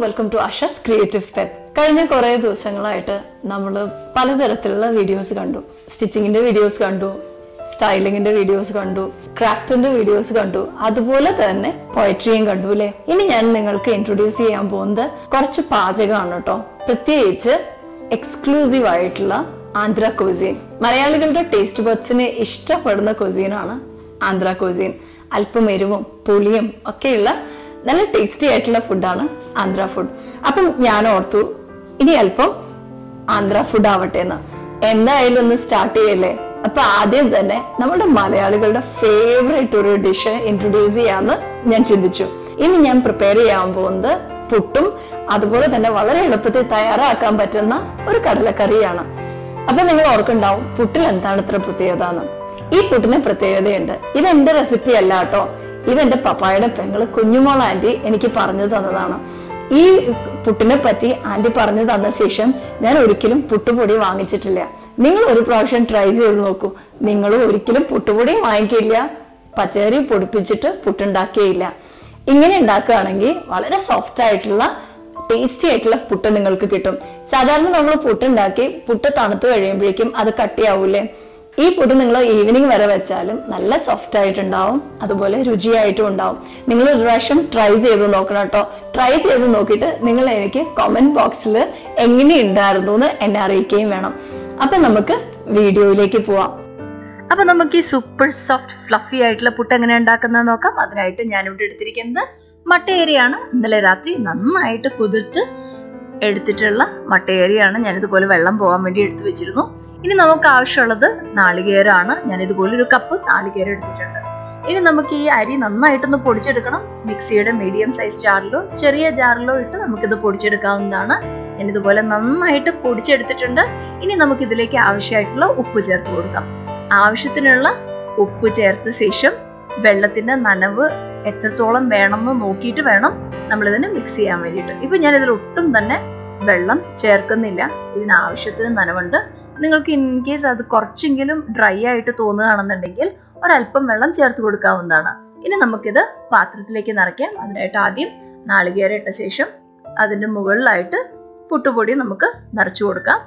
welcome to ASHA'S Creative Pep. കഴിഞ്ഞ കുറേ ദിവസങ്ങളായിട്ട് നമ്മൾ പലതരത്തിലുള്ള വീഡിയോസ് കണ്ടു. സ്റ്റിച്ചിങ്ങിന്റെ വീഡിയോസ് കണ്ടു, സ്റ്റൈലിങ്ങിന്റെ വീഡിയോസ് കണ്ടു, ക്രാഫ്റ്റിന്റെ വീഡിയോസ് കണ്ടു, അതുപോലെ തന്നെ പോയട്രിയും കണ്ടു അല്ലേ. ഇനി ഞാൻ നിങ്ങൾക്ക് ഇൻട്രൊഡ്യൂസ് ചെയ്യാൻ പോകുന്നത് കുറച്ച് പാചകമാണ് കേട്ടോ. പ്രത്യേകിച്ച് എക്സ്ക്ലൂസീവ് ആയിട്ടുള്ള ആന്ധ്ര കുസീൻ. മലയാളികളുടെ ടേസ്റ്റ് ബഡ്സിനെ ഇഷ്ടപ്പെടുന്ന കുസീനാണ് ആന്ധ്ര കുസീൻ. അല്പം എരിവും പുളിയും ഒക്കെയുള്ള നല്ല ടേസ്റ്റി ആയിട്ടുള്ള ഫുഡാണ് ആന്ധ്ര ഫുഡ്. അപ്പം ഞാൻ ഓർത്തു ഇനി അല്പം ആന്ധ്ര ഫുഡ് ആവട്ടെ എന്ന്. എന്തായാലും ഒന്ന് സ്റ്റാർട്ട് ചെയ്യല്ലേ. അപ്പൊ ആദ്യം തന്നെ നമ്മുടെ മലയാളികളുടെ ഫേവറേറ്റ് ഒരു ഡിഷ് ഇൻട്രൊഡ്യൂസ് ചെയ്യാന്ന് ഞാൻ ചിന്തിച്ചു. ഇനി ഞാൻ പ്രിപ്പയർ ചെയ്യാൻ പോകുന്നത് പുട്ടും അതുപോലെ തന്നെ വളരെ എളുപ്പത്തിൽ തയ്യാറാക്കാൻ പറ്റുന്ന ഒരു കടലക്കറിയാണ്. അപ്പൊ നിങ്ങൾ ഓർക്കുണ്ടാവും പുട്ടിൽ എന്താണ് ഇത്ര പ്രത്യേകത എന്ന്. ഈ പുട്ടിന് പ്രത്യേകതയുണ്ട്. ഇത് എന്റെ റെസിപ്പി അല്ല കേട്ടോ, ഇതെന്റെ പപ്പായുടെ പെങ്ങള് കുഞ്ഞുമോൾ ആന്റി എനിക്ക് പറഞ്ഞു തന്നതാണ്. ഈ പുട്ടിനെ പറ്റി ആന്റി പറഞ്ഞു തന്ന ശേഷം ഞാൻ ഒരിക്കലും പുട്ടുപൊടി വാങ്ങിച്ചിട്ടില്ല. നിങ്ങൾ ഒരു പ്രാവശ്യം ട്രൈ ചെയ്ത് നോക്കൂ. നിങ്ങൾ ഒരിക്കലും പുട്ടുപൊടിയും വാങ്ങിക്കില്ല, പച്ചരി പൊടിപ്പിച്ചിട്ട് പുട്ടുണ്ടാക്കിയില്ല. ഇങ്ങനെ ഉണ്ടാക്കുകയാണെങ്കിൽ വളരെ സോഫ്റ്റ് ആയിട്ടുള്ള ടേസ്റ്റി ആയിട്ടുള്ള പുട്ട് നിങ്ങൾക്ക് കിട്ടും. സാധാരണ നമ്മൾ പുട്ടുണ്ടാക്കി പുട്ട് തണുത്ത് കഴിയുമ്പോഴേക്കും അത് കട്ടിയാവൂലേ. ഈ പുട്ട് നിങ്ങൾ ഈവനിങ് വരെ വെച്ചാലും നല്ല സോഫ്റ്റ് ആയിട്ടുണ്ടാവും, അതുപോലെ രുചിയായിട്ടും ഉണ്ടാവും. നിങ്ങൾ ഒരു പ്രാവശ്യം ട്രൈ ചെയ്ത് നോക്കണം കേട്ടോ. ട്രൈ ചെയ്ത് നോക്കിയിട്ട് നിങ്ങൾ എനിക്ക് കമന്റ് ബോക്സിൽ എങ്ങനെയുണ്ടായിരുന്നു എന്ന് എന്നെ അറിയിക്കുകയും വേണം. അപ്പൊ നമുക്ക് വീഡിയോയിലേക്ക് പോവാം. അപ്പൊ നമുക്ക് ഈ സൂപ്പർ സോഫ്റ്റ് ഫ്ലഫി ആയിട്ടുള്ള പുട്ട് എങ്ങനെ ഉണ്ടാക്കുന്നത് നോക്കാം. അതിനായിട്ട് ഞാനിവിടെ എടുത്തിരിക്കുന്നത് മട്ടയരിയാണ്. ഇന്നലെ രാത്രി നന്നായിട്ട് കുതിർത്ത് എടുത്തിട്ടുള്ള മട്ടയരിയാണ്. ഞാനിതുപോലെ വെള്ളം പോകാൻ വേണ്ടി എടുത്തു വെച്ചിരുന്നു. ഇനി നമുക്ക് ആവശ്യമുള്ളത് നാളികേരമാണ്. ഞാനിതുപോലെ ഒരു കപ്പ് നാളികേരം എടുത്തിട്ടുണ്ട്. ഇനി നമുക്ക് ഈ അരി നന്നായിട്ടൊന്ന് പൊടിച്ചെടുക്കണം. മിക്സിയുടെ മീഡിയം സൈസ് ജാറിലോ ചെറിയ ജാറിലോ ഇട്ട് നമുക്കിത് പൊടിച്ചെടുക്കാവുന്നതാണ്. ഞാനിതുപോലെ നന്നായിട്ട് പൊടിച്ചെടുത്തിട്ടുണ്ട്. ഇനി നമുക്ക് ഇതിലേക്ക് ആവശ്യമായിട്ടുള്ള ഉപ്പ് ചേർത്ത് കൊടുക്കാം. ആവശ്യത്തിനുള്ള ഉപ്പ് ചേർത്ത ശേഷം വെള്ളത്തിന്റെ നനവ് എത്രത്തോളം വേണമെന്ന് നോക്കിയിട്ട് വേണം നമ്മളിതിനെ മിക്സ് ചെയ്യാൻ വേണ്ടിയിട്ട്. ഇപ്പൊ ഞാൻ ഇതിൽ ഒട്ടും തന്നെ വെള്ളം ചേർക്കുന്നില്ല. ഇതിനാവശ്യത്തിന് നനവുണ്ട്. നിങ്ങൾക്ക് ഇൻ കേസ് അത് കുറച്ചെങ്കിലും ഡ്രൈ ആയിട്ട് തോന്നുകയാണെന്നുണ്ടെങ്കിൽ ഒരല്പം വെള്ളം ചേർത്ത് കൊടുക്കാവുന്നതാണ്. ഇനി നമുക്കിത് പാത്രത്തിലേക്ക് നിറയ്ക്കാം. അതിനായിട്ട് ആദ്യം നാളികേരം ഇട്ട ശേഷം അതിൻ്റെ മുകളിലായിട്ട് പുട്ടുപൊടി നമുക്ക് നിറച്ചു കൊടുക്കാം.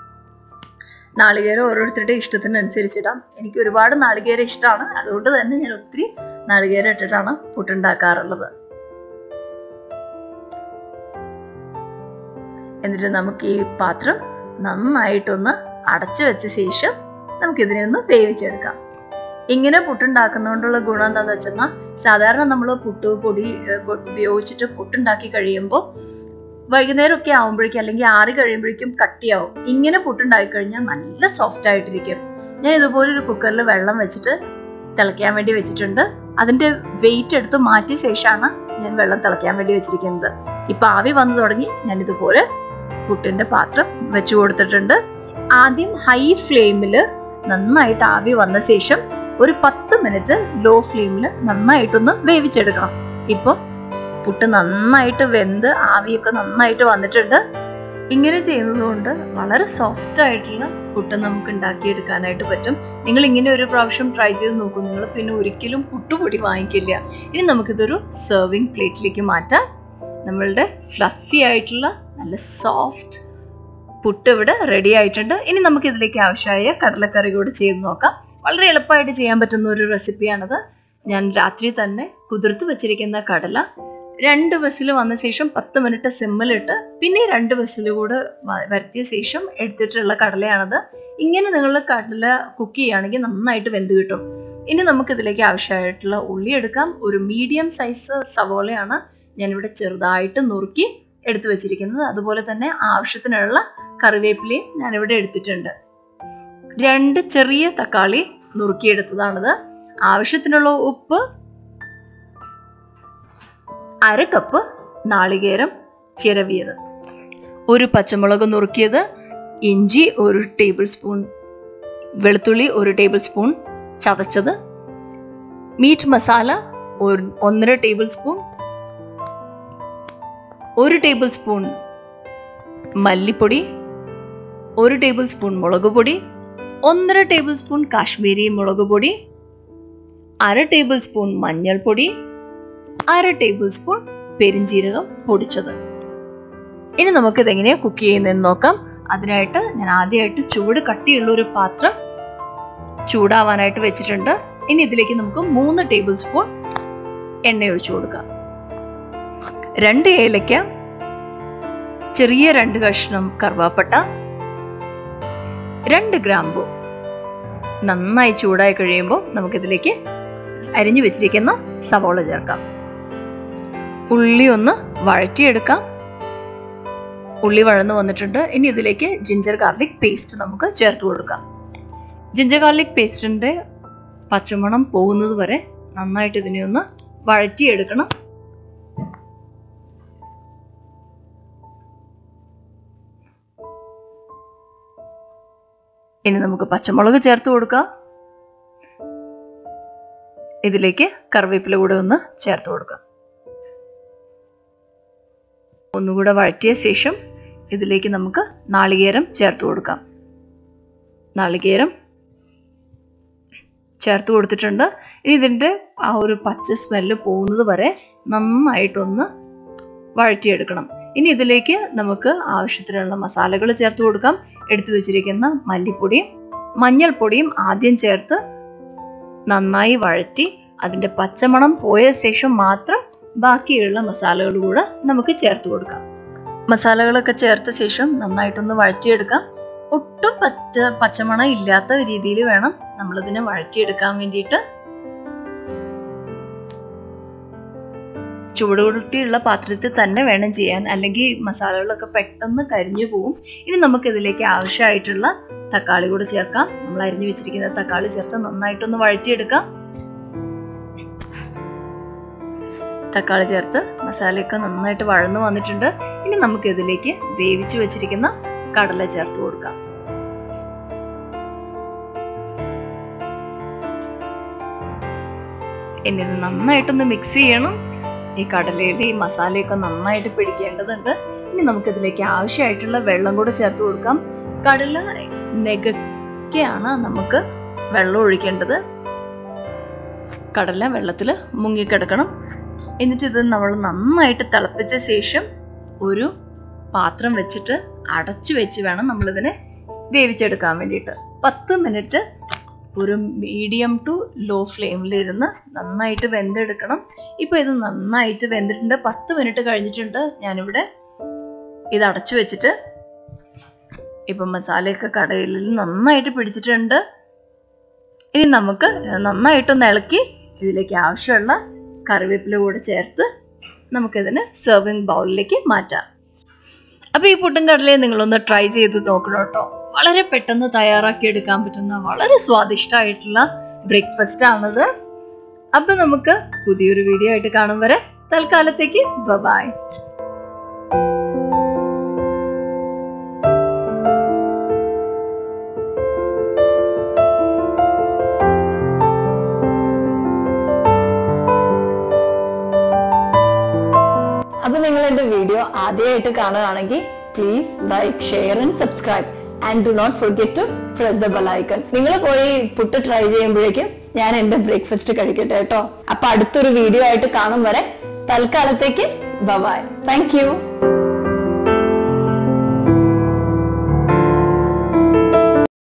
നാളികേരം ഓരോരുത്തരുടെ ഇഷ്ടത്തിനനുസരിച്ചിടാം. എനിക്ക് ഒരുപാട് നാളികേരം ഇഷ്ടമാണ്, അതുകൊണ്ട് തന്നെ ഞാൻ ഒത്തിരി നാളികേരം ഇട്ടിട്ടാണ് പുട്ടുണ്ടാക്കാറുള്ളത്. എന്നിട്ട് നമുക്ക് ഈ പാത്രം നന്നായിട്ടൊന്ന് അടച്ചു വെച്ച ശേഷം നമുക്കിതിനെ ഒന്ന് വേവിച്ചെടുക്കാം. ഇങ്ങനെ പുട്ടുണ്ടാക്കുന്നതുകൊണ്ടുള്ള ഗുണം എന്താണെന്ന് വെച്ചെന്നാൽ, സാധാരണ നമ്മൾ പുട്ടുപൊടി ഉപയോഗിച്ചിട്ട് പുട്ടുണ്ടാക്കി കഴിയുമ്പോൾ വൈകുന്നേരമൊക്കെ ആകുമ്പോഴേക്കും അല്ലെങ്കിൽ ആറി കഴിയുമ്പോഴേക്കും കട്ടിയാവും. ഇങ്ങനെ പുട്ടുണ്ടാക്കി കഴിഞ്ഞാൽ നല്ല സോഫ്റ്റ് ആയിട്ടിരിക്കും. ഞാൻ ഇതുപോലെ ഒരു കുക്കറിൽ വെള്ളം വെച്ചിട്ട് തിളയ്ക്കാൻ വേണ്ടി വെച്ചിട്ടുണ്ട്. അതിൻ്റെ വെയിറ്റ് എടുത്ത് മാറ്റിയ ശേഷമാണ് ഞാൻ വെള്ളം തിളയ്ക്കാൻ വേണ്ടി വെച്ചിരിക്കുന്നത്. ഇപ്പം ആവി വന്നു തുടങ്ങി. ഞാൻ ഇതുപോലെ പുട്ടിൻ്റെ പാത്രം വെച്ചു കൊടുത്തിട്ടുണ്ട്. ആദ്യം ഹൈ ഫ്ലെയിമിൽ നന്നായിട്ട് ആവി വന്ന ശേഷം ഒരു 10 മിനിറ്റ് ലോ ഫ്ലെയിമിൽ നന്നായിട്ടൊന്ന് വേവിച്ചെടുക്കണം. ഇപ്പം പുട്ട് നന്നായിട്ട് വെന്ത് ആവിയൊക്കെ നന്നായിട്ട് വന്നിട്ടുണ്ട്. ഇങ്ങനെ ചെയ്യുന്നത് കൊണ്ട് വളരെ സോഫ്റ്റ് ആയിട്ടുള്ള പുട്ട് നമുക്ക് ഉണ്ടാക്കിയെടുക്കാനായിട്ട് പറ്റും. നിങ്ങൾ ഇങ്ങനെ ഒരു പ്രാവശ്യം ട്രൈ ചെയ്ത് നോക്കൂ. നിങ്ങൾ പിന്നെ ഒരിക്കലും പുട്ടുപൊടി വാങ്ങിക്കില്ല. ഇനി നമുക്കിതൊരു സെർവിങ് പ്ലേറ്റിലേക്ക് മാറ്റാം. നമ്മളുടെ ഫ്ലഫി ആയിട്ടുള്ള നല്ല സോഫ്റ്റ് പുട്ട് ഇവിടെ റെഡി ആയിട്ടുണ്ട്. ഇനി നമുക്ക് ഇതിലേക്ക് ആവശ്യമായ കടലക്കറി കൂടി ചെയ്ത് നോക്കാം. വളരെ എളുപ്പമായിട്ട് ചെയ്യാൻ പറ്റുന്ന ഒരു റെസിപ്പിയാണത്. ഞാൻ രാത്രി തന്നെ കുതിർത്ത് വെച്ചിരിക്കുന്ന കടല 2 വിസിൽ വന്ന ശേഷം 10 മിനിറ്റ് സിമ്മിലിട്ട് പിന്നെ 2 വിസിൽ കൂടെ വരുത്തിയ ശേഷം എടുത്തിട്ടുള്ള കടലയാണത്. ഇങ്ങനെ നിങ്ങൾ കടല കുക്ക് ചെയ്യുകയാണെങ്കിൽ നന്നായിട്ട് വെന്ത് കിട്ടും. ഇനി നമുക്കിതിലേക്ക് ആവശ്യമായിട്ടുള്ള ഉള്ളി എടുക്കാം. ഒരു മീഡിയം സൈസ് സവോളയാണ് ഞാനിവിടെ ചെറുതായിട്ട് നുറുക്കി എടുത്തു വെച്ചിരിക്കുന്നത്. അതുപോലെ തന്നെ ആവശ്യത്തിനുള്ള കറിവേപ്പിലയും ഞാനിവിടെ എടുത്തിട്ടുണ്ട്. 2 ചെറിയ തക്കാളി നുറുക്കിയെടുത്തതാണിത്. ആവശ്യത്തിനുള്ള ഉപ്പ്, 1/2 കപ്പ് നാളികേരം ചിരവിയത്, 1 പച്ചമുളക് നുറുക്കിയത്, ഇഞ്ചി 1 ടേബിൾ സ്പൂൺ, വെളുത്തുള്ളി 1 ടേബിൾ സ്പൂൺ ചതച്ചത്, meat masala 1.5 tablespoon, 1 tablespoon മല്ലിപ്പൊടി, 1 ടേബിൾ സ്പൂൺ മുളക് പൊടി, 1.5 ടേബിൾ സ്പൂൺ കാശ്മീരി മുളക് പൊടി, 1/2 ടേബിൾ സ്പൂൺ മഞ്ഞൾപ്പൊടി, 1/2 ടേബിൾ സ്പൂൺ പെരിഞ്ജീരകം പൊടിച്ചത്. ഇനി നമുക്കിത് എങ്ങനെയാണ് കുക്ക് ചെയ്യുന്നതെന്ന് നോക്കാം. അതിനായിട്ട് ഞാൻ ആദ്യമായിട്ട് ചൂട് കട്ടിയുള്ള ഒരു പാത്രം ചൂടാവാനായിട്ട് വെച്ചിട്ടുണ്ട്. ഇനി ഇതിലേക്ക് നമുക്ക് 3 ടേബിൾ സ്പൂൺ എണ്ണ ഒഴിച്ചു കൊടുക്കാം. 2 ഏലക്ക, ചെറിയ 2 കഷ്ണം കറുവാപ്പട്ട, 2 ഗ്രാമ്പു. നന്നായി ചൂടായി കഴിയുമ്പോൾ നമുക്കിതിലേക്ക് അരിഞ്ഞു വെച്ചിരിക്കുന്ന സവോള ചേർക്കാം. ഉള്ളി ഒന്ന് വഴറ്റിയെടുക്കാം. ഉള്ളി വഴന്നു വന്നിട്ടുണ്ട്. ഇനി ഇതിലേക്ക് ജിഞ്ചർ ഗാർലിക് പേസ്റ്റ് നമുക്ക് ചേർത്ത് കൊടുക്കാം. ജിഞ്ചർ ഗാർലിക് പേസ്റ്റിൻ്റെ പച്ചമണം പോകുന്നത് വരെ നന്നായിട്ട് ഇതിനെ ഒന്ന് വഴറ്റിയെടുക്കണം. ഇനി നമുക്ക് പച്ചമുളക് ചേർത്ത് കൊടുക്കാം. ഇതിലേക്ക് കറിവേപ്പില കൂടെ ഒന്ന് ചേർത്ത് കൊടുക്കാം. ഒന്നുകൂടെ വഴറ്റിയ ശേഷം ഇതിലേക്ക് നമുക്ക് നാളികേരം ചേർത്ത് കൊടുക്കാം. നാളികേരം ചേർത്ത് കൊടുത്തിട്ടുണ്ട്. ഇനി ഇതിൻ്റെ ആ ഒരു പച്ച സ്മെല്ല് പോകുന്നത് വരെ നന്നായിട്ടൊന്ന് വഴറ്റിയെടുക്കണം. ഇനി ഇതിലേക്ക് നമുക്ക് ആവശ്യത്തിനുള്ള മസാലകൾ ചേർത്ത് കൊടുക്കാം. എടുത്തു വെച്ചിരിക്കുന്ന മല്ലിപ്പൊടിയും മഞ്ഞൾപ്പൊടിയും ആദ്യം ചേർത്ത് നന്നായി വഴറ്റി അതിൻ്റെ പച്ചമണം പോയ ശേഷം മാത്രം ബാക്കിയുള്ള മസാലകൾ കൂടെ നമുക്ക് ചേർത്ത് കൊടുക്കാം. മസാലകളൊക്കെ ചേർത്ത ശേഷം നന്നായിട്ടൊന്ന് വഴറ്റിയെടുക്കാം. ഒട്ടും പച്ചമണം ഇല്ലാത്ത രീതിയിൽ വേണം നമ്മളിതിനെ വഴറ്റിയെടുക്കാൻ വേണ്ടിയിട്ട്. ചൂടുകൂട്ടിയുള്ള പാത്രത്തിൽ തന്നെ വേണം ചെയ്യാൻ, അല്ലെങ്കിൽ മസാലകളൊക്കെ പെട്ടെന്ന് കരിഞ്ഞു പോവും. ഇനി നമുക്കിതിലേക്ക് ആവശ്യമായിട്ടുള്ള തക്കാളി കൂടെ ചേർക്കാം. നമ്മൾ അരിഞ്ഞു വെച്ചിരിക്കുന്ന തക്കാളി ചേർത്ത് നന്നായിട്ടൊന്ന് വഴറ്റിയെടുക്കാം. തക്കാളി ചേർത്ത് മസാലയൊക്കെ നന്നായിട്ട് വഴന്നു വന്നിട്ടുണ്ട്. ഇനി നമുക്കിതിലേക്ക് വേവിച്ച് വെച്ചിരിക്കുന്ന കടല ചേർത്ത് കൊടുക്കാം. ഇനി ഇത് നന്നായിട്ടൊന്ന് മിക്സ് ചെയ്യണം. ഈ കടലയിൽ ഈ മസാലയൊക്കെ നന്നായിട്ട് പിടിക്കേണ്ടതുണ്ട്. ഇനി നമുക്കിതിലേക്ക് ആവശ്യമായിട്ടുള്ള വെള്ളം കൂടെ ചേർത്ത് കൊടുക്കാം. കടല നെകക്കെയാണ് നമുക്ക് വെള്ളം ഒഴിക്കേണ്ടത്. കടല വെള്ളത്തിൽ മുങ്ങിക്കിടക്കണം. എന്നിട്ട് ഇത് നമ്മൾ നന്നായിട്ട് തിളപ്പിച്ച ശേഷം ഒരു പാത്രം വെച്ചിട്ട് അടച്ചു വെച്ച് വേണം നമ്മളിതിനെ വേവിച്ചെടുക്കാൻ വേണ്ടിയിട്ട്. 10 മിനിറ്റ് ഒരു മീഡിയം ടു ലോ ഫ്ലെയിമിലിരുന്ന് നന്നായിട്ട് വെന്തെടുക്കണം. ഇപ്പോൾ ഇത് നന്നായിട്ട് വെന്തിട്ടുണ്ട്. 10 മിനിറ്റ് കഴിഞ്ഞിട്ടുണ്ട്. ഞാനിവിടെ ഇത് അടച്ചു വെച്ചിട്ട് ഇപ്പം മസാലയൊക്കെ കടലിൽ നന്നായിട്ട് പിടിച്ചിട്ടുണ്ട്. ഇനി നമുക്ക് നന്നായിട്ടൊന്ന് ഇളക്കി ഇതിലേക്ക് ആവശ്യമുള്ള കറിവേപ്പില കൂടെ ചേർത്ത് നമുക്കിതിന് സെർവിങ് ബൗളിലേക്ക് മാറ്റാം. അപ്പോൾ ഈ പുട്ടും കടലയും നിങ്ങളൊന്ന് ട്രൈ ചെയ്ത് നോക്കണം കേട്ടോ. വളരെ പെട്ടെന്ന് തയ്യാറാക്കി എടുക്കാൻ പറ്റുന്ന വളരെ സ്വാദിഷ്ടമായിട്ടുള്ള ബ്രേക്ക്ഫാസ്റ്റ് ആണിത്. അപ്പോൾ നമുക്ക് പുതിയൊരു വീഡിയോ ആയിട്ട് കാണും വരെ തൽക്കാലത്തേക്ക് ബൈ. അപ്പോൾ നിങ്ങൾ എൻ്റെ വീഡിയോ ആദ്യമായിട്ട് കാണുകയാണെങ്കിൽ please like, share and subscribe and do not forget to press the bell icon. നിങ്ങൾ പോയി പുട്ട് ട്രൈ ചെയ്യുമ്പോഴേക്കും ഞാൻ എൻ്റെ ബ്രേക്ക്ഫാസ്റ്റ് കഴിക്കട്ടെ കേട്ടോ. അപ്പോൾ അടുത്തൊരു വീഡിയോ ആയിട്ട് കാണും വരെ തൽക്കാലത്തേക്ക് ബൈ. Thank you.